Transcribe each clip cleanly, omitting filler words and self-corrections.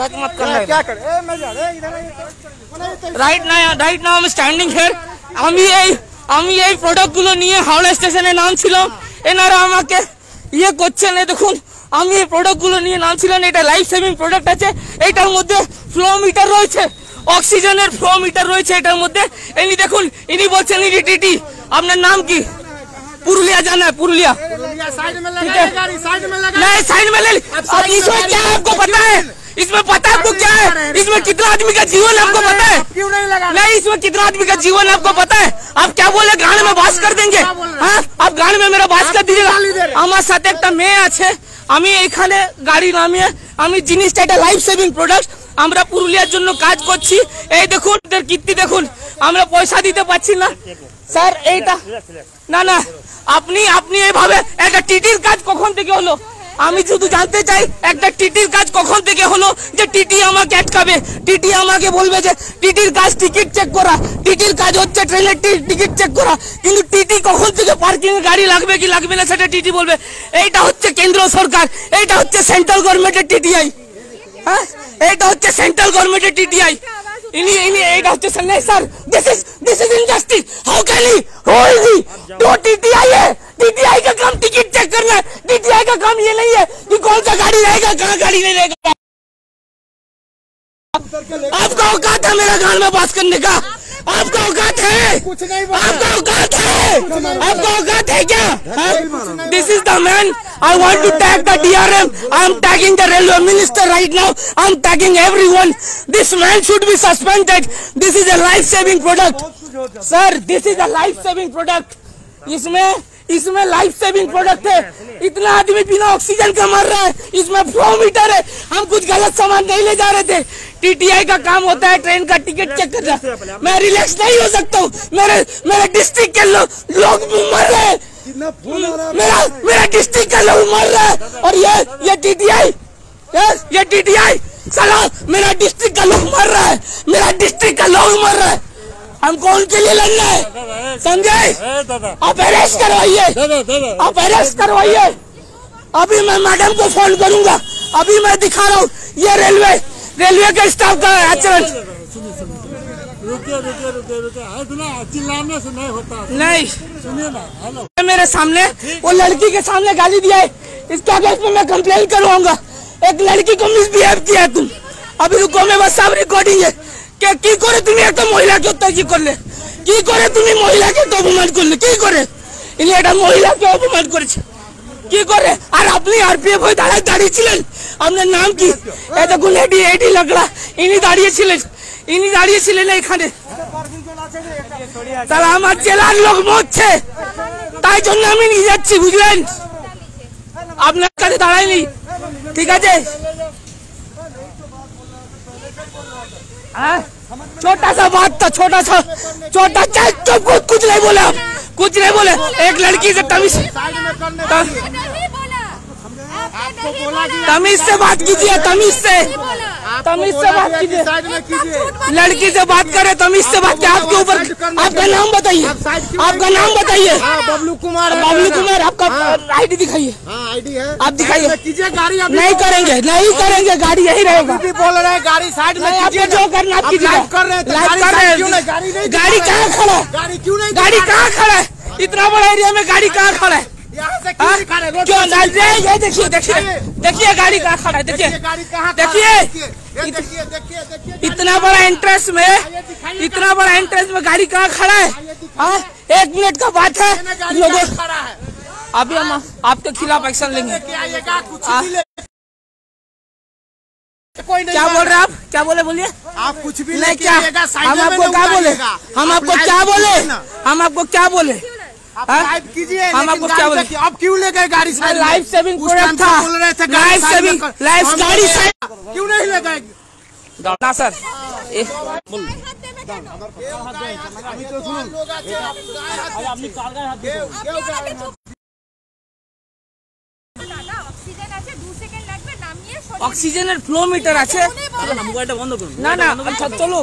Touch मत करना। Right now আমি স্ট্যান্ডিং হিয়ার। আমি এই প্রোডাক্টগুলো নিয়ে হাওড়া স্টেশনে নামছিলাম, এনারা আমাকে ইয়ে করছেন। দেখুন আমি এই প্রোডাক্টগুলো নিয়ে নামছিলাম, এটা লাইফ সেভিং প্রোডাক্ট আছে, এটার মধ্যে ফ্লো মিটার রয়েছে, অক্সিজেনের ফ্লো মিটার রয়েছে এটার মধ্যে। ইনি দেখুন, ইনি বলছেন ইনি টিটি। আপনার নাম কি? पुरुलिया जाना है, पुरुलिया। साइड में लगा गाड़ी, साइड में लगा। नहीं साइड में ले। अब इसमें क्या है आपको पता है? इसमें पता है आपको क्या है? इसमें कितना आदमी का जीवन आपको पता है? क्यों नहीं लगा? नहीं, इसमें कितना आदमी का जीवन आपको पता है? आप क्या बोले? गाड़ में बास कर देंगे? हाँ, आप गाड़ में मेरा बास कर दीजिएगा। আমার সাথে একটা মেয়ে আছে, আমি এখানে গাড়ি নামিয়ে আমি জিনিসটা এটা লাইফ সেভিং প্রোডাক্ট, আমরা পুরুলিয়ার জন্য কাজ করছি। এই দেখুন এর কীর্তি দেখুন, আমরা পয়সা দিতে পারছি না স্যার। এইটা না না, আপনি এইভাবে একটা টিটির কাজ কখন থেকে হলো? আমি শুধু জানতে চাই একটা টিটির কাজ কখন থেকে হলো যে টিটি আমাকে আটকাবে, টিটি আমাকে বলবে যে টিটির কাজ টিকিট চেক করা, টিটির কাজ হচ্ছে ট্রেনের টিকিট চেক করা, কিন্তু টিটি কখন থেকে পার্কিং এ গাড়ি লাগবে কি লাগবে না সেটা টিটি বলবে। এইটা হচ্ছে কেন্দ্র সরকার, এইটা হচ্ছে সেন্ট্রাল গভর্নমেন্টের টিটিআই। হ্যাঁ, এইটা হচ্ছে সেন্ট্রাল গভর্নমেন্টের টিটিআই। এইটা হচ্ছে sir, this is injustice. How can he तो टीटीआई है, टीटीआई का काम टिकट चेक करना है, टीटीआई का काम ये नहीं है कि कौन सा गाड़ी रहेगा कहाँ गाड़ी नहीं रहेगा। आपका औकात है मेरा गाड़ में बात करने का? आपका औकात है? आपका औकात है? आपका औकात है क्या? This is the man. I want to tag the DRM. I am tagging the railway minister right now. I am tagging everyone. This man should be suspended. This is a life-saving product, sir. This is a life-saving product. इसमें life saving product है। इतना आदमी बिना oxygen का मर रहा है, इसमें फ्लो मीटर है। हम कुछ गलत सामान नहीं ले जा रहे थे। टीटीआई का काम होता है ट्रेन का टिकट चेक करना। मैं रिलैक्स नहीं हो सकता हूँ, मेरे डिस्ट्रिक्ट के लोग मर रहे हैं, मेरा डिस्ट्रिक्ट का लोग मर रहा है। और ये टीटीआई साला मेरा डिस्ट्रिक्ट का लोग मर रहा है, मेरा डिस्ट्रिक्ट का लोग मर रहा है। हमको उनके लिए लड़ना है, समझे? आप अरेस्ट करवाइए, आप अरेस्ट करवाइए। अभी मैं मैडम को फोन करूंगा, अभी मैं दिखा रहा हूँ ये रेलवे के स्टाफ का आचरण। रुकिए, चिल्लाने से नहीं होता। नहीं सुनिए ना, हेलो। मेरे सामने वो लड़की के सामने गाली दिया है, इसका केस में मैं कंप्लेन करवाऊंगा। एक लड़की को मिसबिहेव किया तुम। अभी रुको, मैं बस सब रिकॉर्डिंग है কি করে তুমি একটা মহিলাকে অত্যাচার করলে, কি করে তুমি মহিলাকে অপমান করলে, কি করে ইনি একটা মহিলাকে অপমান করেছে, কি করে? আর আপনি আরপিএফ হয়ে দাঁড়িয়েছিলেন। আপনার নাম কি? এই দেখুন এডি লাগড়া, ইনি দাঁড়িয়েছিলেন এখানে। তাহলে আমার জেলার লোক মরছে, তাই জন্য আমি নিয়ে যাচ্ছি, বুঝলেন? আপনার কাছে দাঁড়াইনি, ঠিক আছে? छोटा सा बात था, छोटा कुछ नहीं बोले आप, कुछ नहीं बोले। एक लड़की से तमीज से बात कीजिए, तमीज से बात कीजिए। लड़की से बात करे, तमीज से बात किया। आपके ऊपर आपका नाम बताइए, आपका नाम बताइए। बबलू कुमार, आपका आईडी दिखाइए। आईडी है, आप दिखाइए। कीजिए गाड़ी। नहीं करेंगे, गाड़ी यही रहेगा। बोल रहे हैं गाड़ी साइड में कीजिए, जो करना आप कीजिए। कर रहे हैं, गाड़ी कहाँ खड़ा है? गाड़ी क्यों नहीं? गाड़ी कहाँ खड़ा है? इतना बड़ा एरिया में गाड़ी कहाँ खड़ा है? क्यों? ये देखिए गाड़ी कहाँ खड़ा है, देखिए इतना बड़ा एंट्रेंस में, गाड़ी कहाँ खड़ा है? हाँ, 1 मिनट का बात है लोगों। अभी हम आपके खिलाफ एक्शन लेंगे। क्या बोल रहे आप? क्या बोले? बोलिए। आप कुछ भी नहीं, क्या हम आपको क्या बोले? हम आपको क्या बोले? कीजिए, हम आपको क्या बोले? आप क्यों ले गए गाड़ी? लाइफ सेविंग प्रोडक्ट था, लाइफ सेविंग गाड़ी क्यों नहीं ले गए? ना सर, অক্সিজেনের ফ্লো মিটার আছে। মোবাইলটা বন্ধ করুন। না আচ্ছা চলো,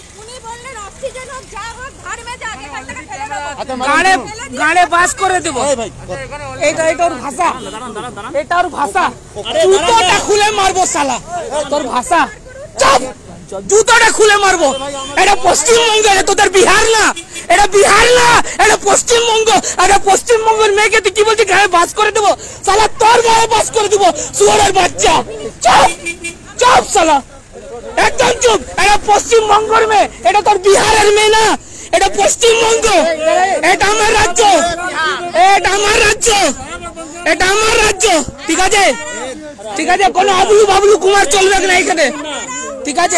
গাড়ে বাস করে দেবো। এটা ওর ভাষা, জুতোটা খুলে মারবো শালা, তোর ভাষা। চুপ জুতোটা খুলে মারবো এটা পশ্চিমবঙ্গ এটা তোদের বিহার না এটা বিহার না এটা পশ্চিমবঙ্গ এটা পশ্চিমবঙ্গের মেয়েকে তুই কি বলছিস গায়ে বাস করে দেবো শালা তোর গায়ে বাস করে দেবো শুয়োরের বাচ্চা চুপ চুপ শালা একদম চুপ এটা পশ্চিমবঙ্গের মেয়ে এটা তোর বিহারের মেয়ে না এটা পশ্চিমবঙ্গ এটা আমার রাজ্য এটা আমার রাজ্য এটা আমার রাজ্য ঠিক আছে ঠিক আছে কোনো আবলু বাবলু কুমার চলবে না এখানে ঠিক আছে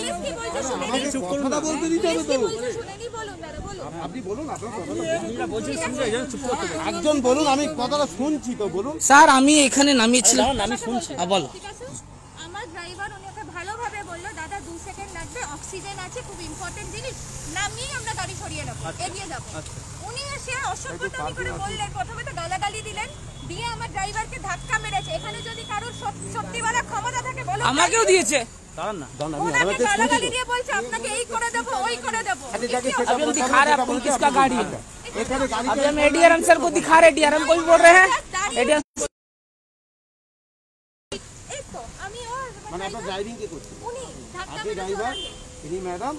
একজন বলুন আমি কথাটা শুনছি তো বলুন স্যার আমি এখানে নামিয়েছিলাম আমি শুনছি বলো আমার ড্রাইভার ওনাকে ভালোভাবে বললো দাদা 2 সেকেন্ড লাগবে অক্সিজেন আছে খুব ইম্পর্টেন্ট জিনিস নামিয়ে আমরা গাড়ি সরিয়ে নেব এগিয়ে যাব উনি এসে অসভ্যতামি করে বললেন প্রথমে তো গালাগালি দিলেন দিয়ে আমার ড্রাইভারকে ধাক্কা মেরেছে এখানে যদি কারোর সত্যিওয়ালা ক্ষমতা থাকে বলো আমাকেও দিয়েছে দাঁড়ান না ওনাকে গালাগালি দিয়ে বলছে আপনাকে এই করে দেব ওই করে দেব अभी हम दिखा रहे हैं आपको किसका गाड़ी है अभी हम एडीआरएम सर को दिखा रहे हैं एडीआरएम को भी बोल रहे हैं एडीआरएम এই তো আমি ওর মানে আপনার ড্রাইভিং কে করছেন উনি ধাক্কা আপনি মেরেছে ড্রাইভার ওনাকে। ইনি ম্যাডাম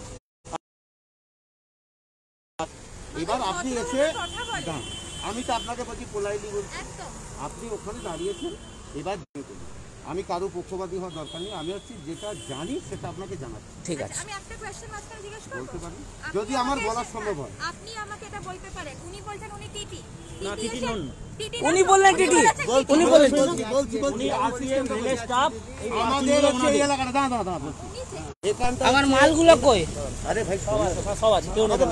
এবার আপনি এসে কথা বলে দাঁড়ান। আমি তো আপনাকে বলছি পোলাইটলি বলছি একদম আপনি ওখানে দাঁড়িয়েছেন এবার আমি কারো পক্ষপাতী হওয়ার দরকার নেই আমি হচ্ছে যেটা জানি সেটা আপনাকে জানাচ্ছি ঠিক আছে আমি একটা কোশ্চেন মাঝখানে জিজ্ঞেস করব বলতে পারেন আপনি যদি আমার আমাকে বলা এসে- সম্ভব হয় আপনি আমাকে এটা বলতে পারেন উনি বলছেন উনি টিটি না, টিটি নন। উনি বললেন টিটি উনি বলেন উনি আরপিএম রিলে স্টাফ এই আমাদের হচ্ছে এই এলাকাটা দাঁড়া দাঁড়া দাঁড়া এখানটা আমার মালগুলো কই আরে ভাই সব আছে কেউ নেবে না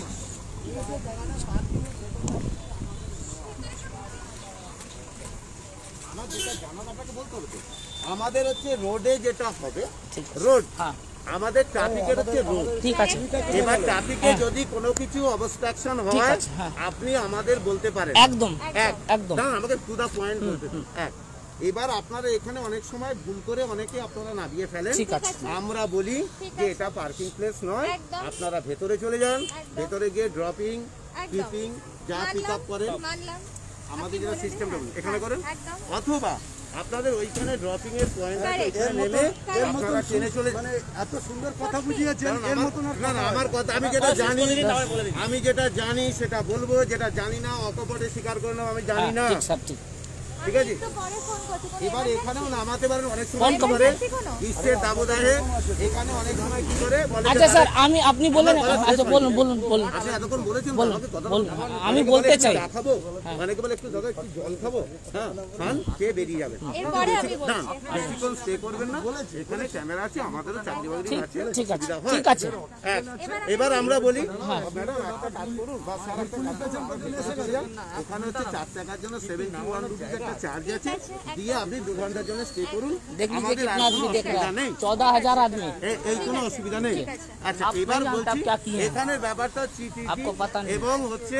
আমাদের হচ্ছে রোডে যেটা হবে রোড হ্যাঁ আমাদের ট্রাফিকের হচ্ছে রোড ঠিক আছে এবার ট্রাফিকে যদি কোনো কিছু অবস্ট্রাকশন ঠিক হয় আছে, হ্যাঁ। আপনি আমাদের বলতে পারেন একদম এক একদম দাঁড়ান, আমাকে টু দা পয়েন্ট বলতে দিন। এক এবার আপনারা এখানে অনেক সময় ভুল করে অনেকে আপনারা নামিয়ে ফেলেন ঠিক আছে আমরা বলি যে এটা পার্কিং প্লেস নয় একদম। আপনারা ভেতরে চলে যান একদম। ভেতরে গিয়ে ড্রপিং একদম। পিকিং যা পিক আপ করেন মানলাম আমাদের যেটা সিস্টেম এখানে করেন একদম অথবা আপনাদের ওইখানে ড্রপিং এর পয়েন্ট আছে Correct. এখানে নেমে Correct. আপনারা ট্রেনে চলে মানে এত সুন্দর কথা বুঝিয়েছেন কারণ এর আমার- মতন আর না না আমার কথা আমি যেটা জানি আমি যেটা জানি সেটা বলবো যেটা জানি না অকপটে স্বীকার করে নেবো আমি জানি না ঠিক সব ঠিক ঠিক আছে তো পরে ফোন করছি কোনো এবার এখানেও নামাতে পারেন অনেক ফোন সময় কি করে emergency কোনো? গ্রীষ্মের দাবদাহে এখানে অনেক সময় কি করে বলে যে আচ্ছা স্যার আমি আপনি বলেন আচ্ছা বলুন বলুন বলুন আপনি এতক্ষণ বলেছেন তো, বলুন, আমাকে কথা বলুন। বলুন। আমি অনেকে বলতে বলে একটু চাই। চা খাবো অনেকে বলে একটু দাদা একটু জল খাবো হ্যাঁ খান খেয়ে বেরিয়ে যাবেন এরপরে আমি বলছি না বেশিক্ষণ স্টে করবেন না এখানে ক্যামেরা আছে আমাদেরও চাকরি বাকরি ঠিক আছে ঠিক আছে সুবিধা হয়। ঠিক আছে এক, এবার আমরা বলি ম্যাডাম একটা কাজ করুন বা স্যার একটা কাজ করুন। ওখানে হচ্ছে 4 টাকার জন্য 71 রুপিস একটা চার্জ আছে দিয়ে আপনি 2 ঘন্টার জন্য স্টে করুন देख लीजिए আমাদের कितना আর आदमी কোনো देख रहा অসুবিধা है নেই 14,000 आदमी এই কোনো অসুবিধা নেই আচ্ছা আপনি এবার জানতে বলছি आप क्या किए हैं? এখানে ব্যাপারটা आपको पता नहीं। এবং হচ্ছে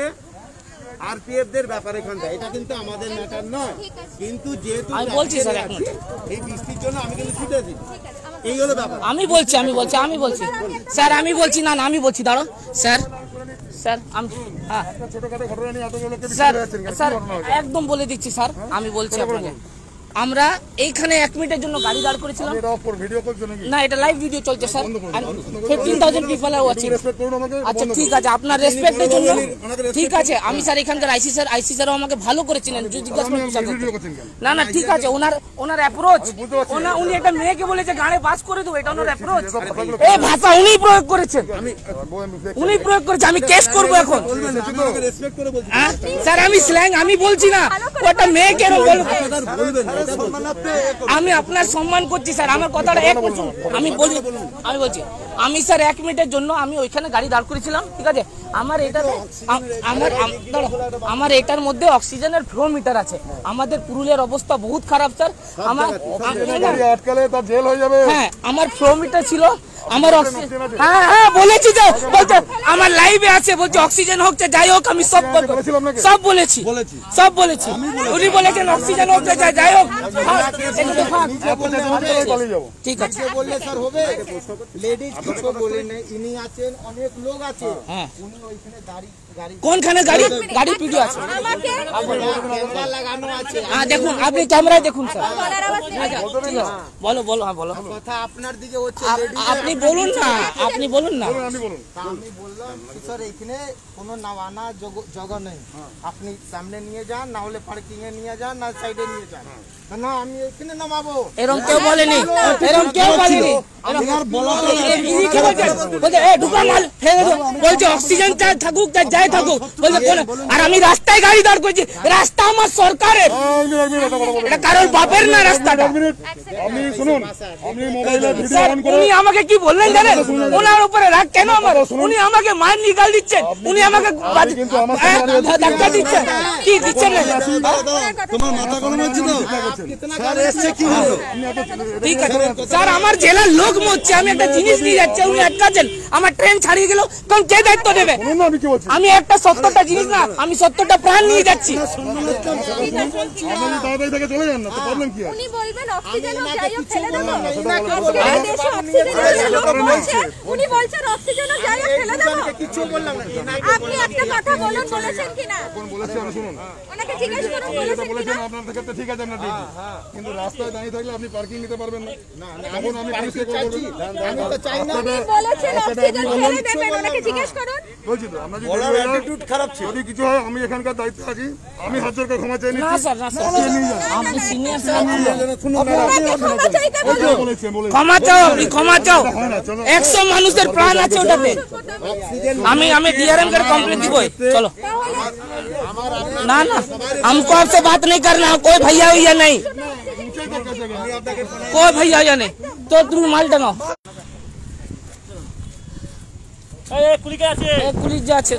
আরপিএফ দের ব্যাপার এখানটা এটা কিন্তু আমাদের ম্যাটার নয় কিন্তু যেহেতু আমি বলছি স্যার, এক আছে, এই বৃষ্টির জন্য আমি কিন্তু ছুটে দিই এই হলো ব্যাপার আমি বলছি স্যার আমি বলছি না না আমি বলছি দাঁড়ো স্যার স্যার আমি হ্যাঁ ছোটখাটো ঘটনা নিয়ে এতগুলো লোককে স্যার বিচারে যাচ্ছেন কেন? স্যার একদম বলে দিচ্ছি স্যার আমি বলছি আপনাকে আমরা এইখানে 1 মিনিটের জন্য গাড়ি দাঁড় করেছিলাম এটা অফ করে ভিডিও করছো নাকি না এটা লাইভ ভিডিও চলছে sir 15,000 people are watching respect করুন আমাকে আচ্ছা ঠিক আছে আপনার রেসপেক্টের জন্য ঠিক আছে আমি স্যার এখানকার আইসি স্যারও আমাকে ভালো করে চিনেন যদি জিজ্ঞাসা করতে চান ভিডিও করছেন কেন না না ঠিক আছে ওনার অ্যাপ্রোচ উনি একটা মেয়েকে বলেছে গাড়ি পাস করে দেবো এটা ওনার অ্যাপ্রোচ এই ভাষা উনি প্রয়োগ করেছেন উনি প্রয়োগ করেছে আমি কেস করবো এখন বলবেন না, আমি ওনাকে রেসপেক্ট করে বলছি হ্যাঁ স্যার আমি স্ল্যাং আমি বলছি না ও একটা মেয়েকে এরকম বলবো স্যার, বলবেন না, এটা বলবেন। আমি আপনার সম্মান করছি স্যার আমার কথাটা এক বলুন আমি বলছি আমি স্যার 1 মিনিটের জন্য আমি ওইখানে গাড়ি দাঁড় করেছিলাম ঠিক আছে আমার এটাতে আমার এটার মধ্যে অক্সিজেনের ফ্লো মিটার আছে আমাদের পুরুলিয়ার অবস্থা বহুত খারাপ স্যার আমার গাড়ি আটকালে তার জেল হয়ে যাবে হ্যাঁ আমার ফ্লো মিটার ছিল আমার অক্সিজেন, হ্যাঁ হ্যাঁ বলেছি তো, বলছে আমার লাইভে আছে, বলছে অক্সিজেন হোক যাই হোক আমি সব বলবো, সব বলেছি, সব বলেছি। উনি বলেছেন অক্সিজেন হোক যাই হোক, ঠিক আছে। বললে স্যার হবে, লেডিজ কিছু বলে নেই, ইনি আছেন, অনেক লোক আছে, হ্যাঁ উনি ওইখানে গাড়ি কোনখানে গাড়ি ভিডিও আছে, আমাকে ক্যামেরা লাগানো আছে। হ্যাঁ দেখুন, আপনি ক্যামেরায় দেখুন স্যার। গলার আওয়াজ নেই। বলো বলো, হ্যাঁ বলো, কথা আপনার দিকে হচ্ছে, আপনি বলুন না, আপনি বলুন না। আপনি বলুন। আমি বললাম কি স্যার এখানে কোনো নামানা জায়গা নেই, আপনি সামনে নিয়ে যান, না হলে পার্কিং এ নিয়ে যান, না সাইডে নিয়ে যান, না আমি এখানে নামাবো। এরকম কেউ বলেনি, এরকম কেউ বলেনি। বলছে অক্সিজেন থাকুক যাই থাকুক, বলছে আর আমি রাস্তায় গাড়ি দাঁড় করেছি, রাস্তা আমার সরকারের, এটা কারোর বাপের না রাস্তাটা। আপনি শুনুন, আপনি মোবাইলে ভিডিও অন করে উনি আমাকে কি বললেন জানেন, ওনার উপরে রাগ কেন আমার, উনি আমাকে মার নিকাল দিচ্ছেন, উনি আমাকে ধাক্কা দিচ্ছেন, কি দিচ্ছেন না? তোমার মাথা গরম হচ্ছে তো? স্যার এসছে কি হলো? ঠিক আছে স্যার, আমার জেলার লোক মরছে, আমি একটা জিনিস নিয়ে যাচ্ছি, উনি আটকাচ্ছেন, আমার ট্রেন ছাড়িয়ে গেল, কারণ কে দায়িত্ব দেবে? শুনুন না আমি কি বলছি। আমি একটা 70টা জিনিস না, আমি 70টা প্রাণ নিয়ে যাচ্ছি। আপনি তাড়াতাড়ি থেকে চলে যান না, তো প্রবলেম কি আছে? উনি বলবেন অক্সিজেন হোক যাই হোক ফেলে দেবো, আজকে দেশে অক্সিজেনের লোক বলছে, উনি বলছেন অক্সিজেন হোক যাই হোক ফেলে দেবো। কিছু বললাম না, আপনি একটা কথা বলুন, বলেছেন কিনা? কোন বলেছি আমি শুনুন। ওনাকে জিজ্ঞেস করুন যেটা বলেছেন বলেছেন কিনা? আপনার থেকে তো ঠিক আছে, আমরা দেখি, কিন্তু রাস্তায় দাঁড়িয়ে থাকলে আপনি পার্কিং নিতে পারবেন না। তখন আমি পুলিশকে কল করব। আমি তো চাই না। উনি বলেছেন অক্সিজেন ফেলে দেবেন, ওনাকে জিজ্ঞেস করুন। বলছি তো আপনার যদি কিছু হয়, আমি এখানকার দায়িত্ব আছি, আমি হাজার করে ক্ষমা চেয়ে না নিচ্ছি। স্যার, না স্যার, আপনি সিনিয়র স্যার, ওনাকে ক্ষমা চাইতে বলুন। বলেছেন ক্ষমা চাও, আপনি ক্ষমা চাও, 100 মানুষের প্রাণ আছে ওটাতে। আমি DRM कर कंप्लेंट दी कोई, चलो ना ना, हमको आपसे बात नहीं करना, कोई भैया भैया नहीं, कोई भैया भैया नहीं, तो तुम माल टंगाओ। কুলিকে আছে, পুলিশ যাচ্ছে,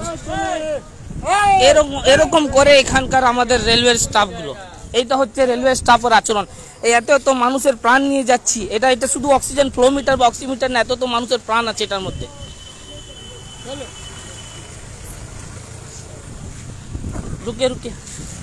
এরকম করে এখানকার আমাদের রেলওয়ে স্টাফ গুলো, এইটা হচ্ছে রেলওয়ে স্টাফের আচরণ। এত মানুষের প্রাণ নিয়ে যাচ্ছি, এটা শুধু অক্সিজেন ফ্লো মিটার বা অক্সিমিটার না, এত মানুষের প্রাণ আছে এটার মধ্যে। रुके रुके